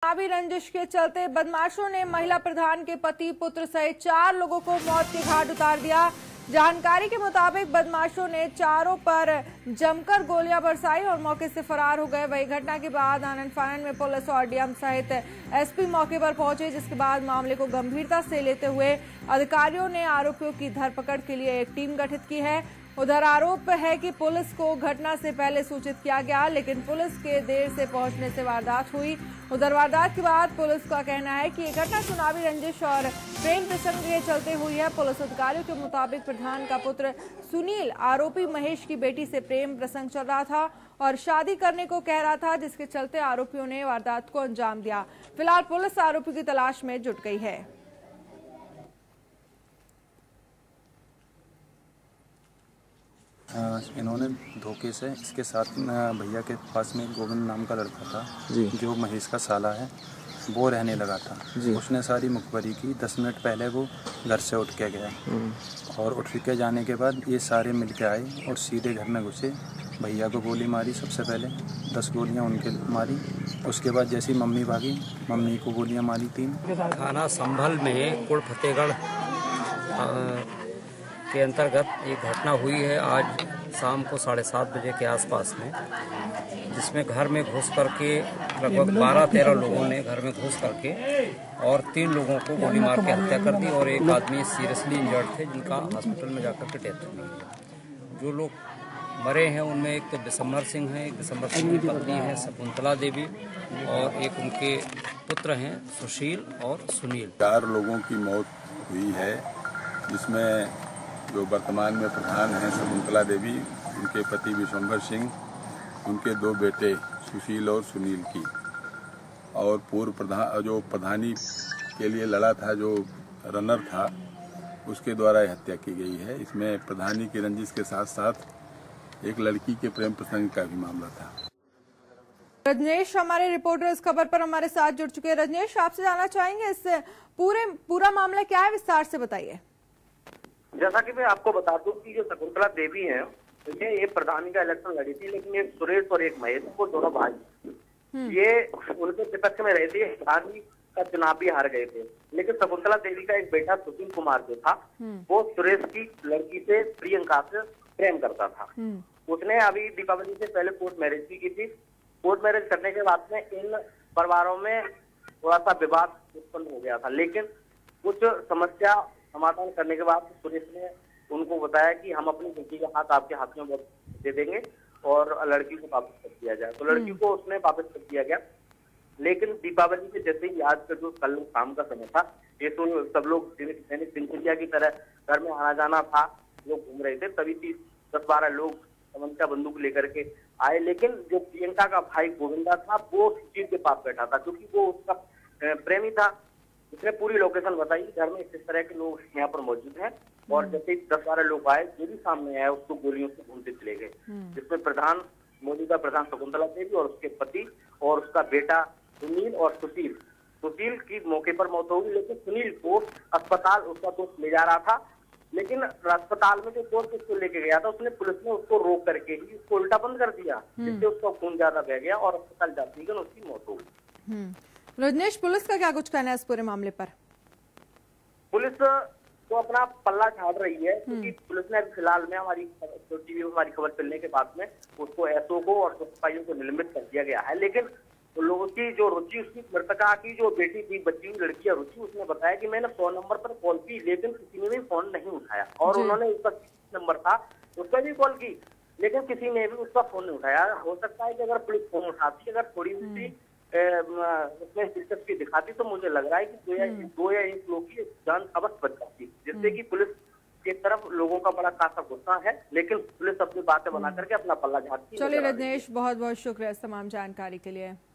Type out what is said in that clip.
चुनावी रंजिश के चलते बदमाशों ने महिला प्रधान के पति पुत्र सहित 4 लोगों को मौत के घाट उतार दिया। जानकारी के मुताबिक बदमाशों ने चारों पर जमकर गोलियां बरसाई और मौके से फरार हो गए। वही घटना के बाद आनन फानन में पुलिस और डीएम सहित एसपी मौके पर पहुंचे, जिसके बाद मामले को गंभीरता से लेते हुए अधिकारियों ने आरोपियों की धरपकड़ के लिए एक टीम गठित की है। उधर आरोप है कि पुलिस को घटना से पहले सूचित किया गया, लेकिन पुलिस के देर से पहुंचने से वारदात हुई। उधर वारदात के बाद पुलिस का कहना है कि ये घटना चुनावी रंजिश और प्रेम प्रसंग के चलते हुई है। पुलिस अधिकारियों के मुताबिक प्रधान का पुत्र सुनील आरोपी महेश की बेटी से प्रेम प्रसंग चल रहा था और शादी करने को कह रहा था, जिसके चलते आरोपियों ने वारदात को अंजाम दिया। फिलहाल पुलिस आरोपी की तलाश में जुट गई है। इन्होंने धोखे से इसके साथ भैया के पास में गोविंद नाम का लड़का था जी, जो महेश का साला है, वो रहने लगा था जी। उसने सारी मुखबरी की। 10 मिनट पहले वो घर से उठ के गया और उठ के जाने के बाद ये सारे मिल के आए और सीधे घर में घुसे। भैया को गोली मारी, सबसे पहले 10 गोलियां उनके मारी। उसके बाद जैसी मम्मी भागी, मम्मी को गोलियां मारी 3। थाना संभल में कुड़ फतेहगढ़ के अंतर्गत एक घटना हुई है आज शाम को 7:30 बजे के आसपास में, जिसमें घर में घुस करके लगभग 12-13 लोगों ने घर में घुस करके और 3 लोगों को गोली मार के हत्या कर दी और एक आदमी सीरियसली इंजर्ड थे, जिनका हॉस्पिटल में जाकर के डेथ हुई है। जो लोग मरे हैं उनमें एक तो बिशंबर सिंह है, एक बिशंबर सिंह की पत्नी है शकुंतला देवी और एक उनके पुत्र हैं सुशील और सुनील। 4 लोगों की मौत हुई है, जिसमें जो वर्तमान में प्रधान हैं शकुंतला देवी, उनके पति बिशंबर सिंह, उनके 2 बेटे सुशील और सुनील की, और पूर्व प्रधान जो प्रधानी के लिए लड़ा था, जो रनर था, उसके द्वारा हत्या की गई है। इसमें प्रधानी की रंजिश के साथ साथ एक लड़की के प्रेम प्रसंग का भी मामला था। रजनेश हमारे रिपोर्टर इस खबर पर हमारे साथ जुड़ चुके हैं। रजनेश, आपसे जानना चाहेंगे इस पूरा मामला क्या है, विस्तार से बताइए। जैसा कि मैं आपको बता दूं कि जो शकुंतला देवी हैं, ये प्रधानी का इलेक्शन लड़ी थी, लेकिन एक सुरेश और एक महेश, वो दोनों भाई, ये उनके विपक्ष में रहे थे। प्रधानी का चुनाव भी हार गए थे, लेकिन शकुंतला देवी का एक बेटा सुशील कुमार जो था, वो सुरेश की लड़की से प्रियंका से प्रेम करता था। उसने अभी दीपावली से पहले कोर्ट मैरिज भी की थी। कोर्ट मैरिज करने के बाद में इन परिवारों में थोड़ा सा विवाद उत्पन्न हो गया था, लेकिन कुछ समस्या समाधान करने के बाद पुलिस ने उनको बताया कि हम अपनी बेटी का हाथ आपके हाथ में दे देंगे और लड़की को वापस कर दिया जाए। तो लड़की को उसने वापस कर दिया गया, लेकिन दीपावली के जैसे ही आज का जो कल शाम का समय था, ये तो सब लोग दैनिक दिनचर्या की तरह घर में आना जाना था, लोग घूम रहे थे, तभी 10-12 लोग तमंचा बंदूक लेकर के आए। लेकिन जो प्रियंका का भाई गोविंदा था, वो सुशील के पास बैठा था, क्योंकि वो उसका प्रेमी था। उसने पूरी लोकेशन बताई, घर में इस तरह के लोग यहाँ पर मौजूद हैं, और जैसे 10-12 लोग आए, जो भी सामने आया उसको गोलियों से भूनते चले गए, जिसमें मौजूदा प्रधान शकुंतला देवी और उसके पति और उसका बेटा सुनील और सुशील की मौके पर मौत हो गई। लेकिन सुनील को अस्पताल उसका दोस्त ले जा रहा था, लेकिन अस्पताल में जो दोस्त उसको लेके गया था, उसने पुलिस ने उसको रोक करके ही उसको उल्टा बंद कर दिया, जिससे उसका खून ज्यादा बह गया और अस्पताल जाते ही उसकी मौत हो गई। रजनेश, पुलिस का क्या कुछ कहना है इस पूरे मामले पर? पुलिस तो अपना पल्ला झाड़ रही है, क्योंकि पुलिस ने फिलहाल में हमारी टीवी में हमारी खबर चलने के बाद में उसको एसओ को और सिपाहियों को निलंबित कर दिया गया है। लेकिन लोगों की जो रुचि, उसकी मृतका की जो बेटी थी, बच्ची हुई लड़की रुचि, उसने बताया कि मैंने 100 नंबर पर कॉल की, लेकिन किसी ने भी फोन नहीं उठाया, और उन्होंने उसका नंबर था उस पर भी कॉल की, लेकिन किसी ने भी उसका फोन नहीं उठाया। हो सकता है कि अगर पुलिस फोन उठाती, अगर थोड़ी सी उसमें दिलचस्पी दिखाती, तो मुझे लग रहा है कि 2 या 1 लोग की जान अवश्य बच जाती, जिससे कि पुलिस की तरफ लोगों का बड़ा खासा गुस्सा है, लेकिन पुलिस अपनी बातें बना करके अपना पल्ला झाड़ती है। चलिए रजनेश, बहुत बहुत शुक्रिया इस तमाम जानकारी के लिए।